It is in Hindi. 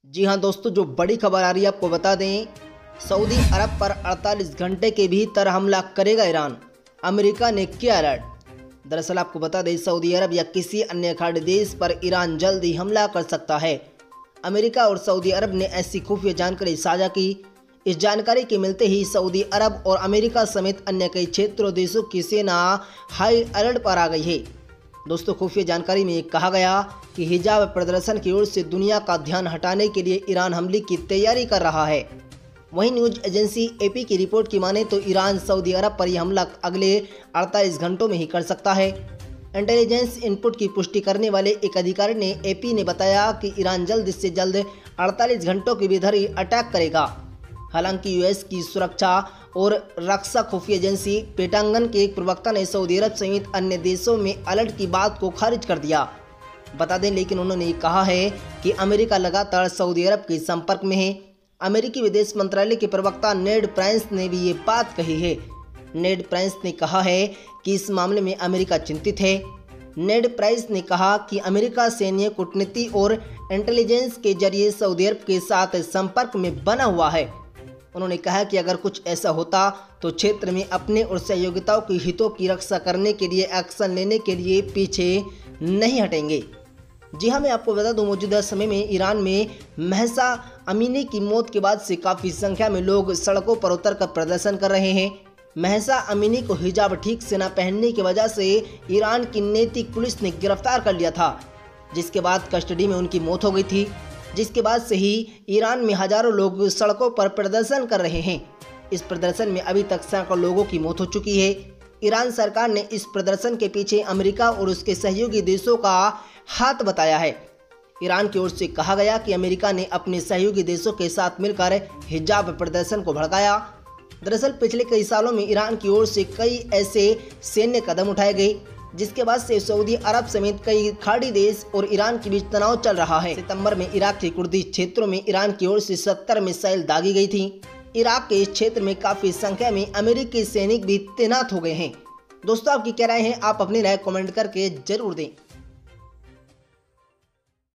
जी हाँ दोस्तों, जो बड़ी खबर आ रही है आपको बता दें। सऊदी अरब पर 48 घंटे के भीतर हमला करेगा ईरान, अमेरिका ने किया अलर्ट। दरअसल आपको बता दें, सऊदी अरब या किसी अन्य खाड़ी देश पर ईरान जल्द ही हमला कर सकता है। अमेरिका और सऊदी अरब ने ऐसी खुफिया जानकारी साझा की। इस जानकारी के मिलते ही सऊदी अरब और अमेरिका समेत अन्य कई क्षेत्रों देशों की सेना हाई अलर्ट पर आ गई है। दोस्तों, खुफिया जानकारी में कहा गया कि हिजाब प्रदर्शन की ओर से दुनिया का ध्यान हटाने के लिए ईरान हमले की तैयारी कर रहा है। वहीं न्यूज एजेंसी एपी की रिपोर्ट की माने तो ईरान सऊदी अरब पर यह हमला अगले 48 घंटों में ही कर सकता है। इंटेलिजेंस इनपुट की पुष्टि करने वाले एक अधिकारी ने एपी ने बताया कि ईरान जल्द से जल्द 48 घंटों के भीतर ही अटैक करेगा। हालांकि यूएस की सुरक्षा और रक्षा खुफिया एजेंसी पेंटागन के एक प्रवक्ता ने सऊदी अरब समेत अन्य देशों में अलर्ट की बात को खारिज कर दिया। बता दें, लेकिन उन्होंने कहा है कि अमेरिका लगातार सऊदी अरब के संपर्क में है। अमेरिकी विदेश मंत्रालय के प्रवक्ता नेड प्राइस ने भी ये बात कही है। नेड प्राइस ने कहा है कि इस मामले में अमेरिका चिंतित है। नेड प्राइस ने कहा कि अमेरिका सैन्य कूटनीति और इंटेलिजेंस के जरिए सऊदी अरब के साथ संपर्क में बना हुआ है। उन्होंने कहा कि अगर कुछ ऐसा होता तो क्षेत्र में अपने और सहयोगिताओं के हितों की रक्षा करने के लिए एक्शन लेने के लिए पीछे नहीं हटेंगे। जी हाँ, मैं आपको बता दूं, मौजूदा समय में ईरान में महसा अमीनी की मौत के बाद से काफ़ी संख्या में लोग सड़कों पर उतरकर प्रदर्शन कर रहे हैं। महसा अमीनी को हिजाब ठीक से न पहनने की वजह से ईरान की नैतिक पुलिस ने गिरफ्तार कर लिया था, जिसके बाद कस्टडी में उनकी मौत हो गई थी। जिसके बाद से ही ईरान में हजारों लोग सड़कों पर प्रदर्शन कर रहे हैं। इस प्रदर्शन में अभी तक सैकड़ों लोगों की मौत हो चुकी है। ईरान सरकार ने इस प्रदर्शन के पीछे अमेरिका और उसके सहयोगी देशों का हाथ बताया है। ईरान की ओर से कहा गया कि अमेरिका ने अपने सहयोगी देशों के साथ मिलकर हिजाब प्रदर्शन को भड़काया। दरअसल पिछले कई सालों में ईरान की ओर से कई ऐसे सैन्य कदम उठाए गए, जिसके बाद से सऊदी अरब समेत कई खाड़ी देश और ईरान के बीच तनाव चल रहा है। सितंबर में इराक के कुर्दी क्षेत्रों में ईरान की ओर से 70 मिसाइल दागी गई थी। इराक के इस क्षेत्र में काफी संख्या में अमेरिकी सैनिक भी तैनात हो गए हैं। दोस्तों, आपकी क्या राय है? आप अपनी राय कमेंट करके जरूर दें।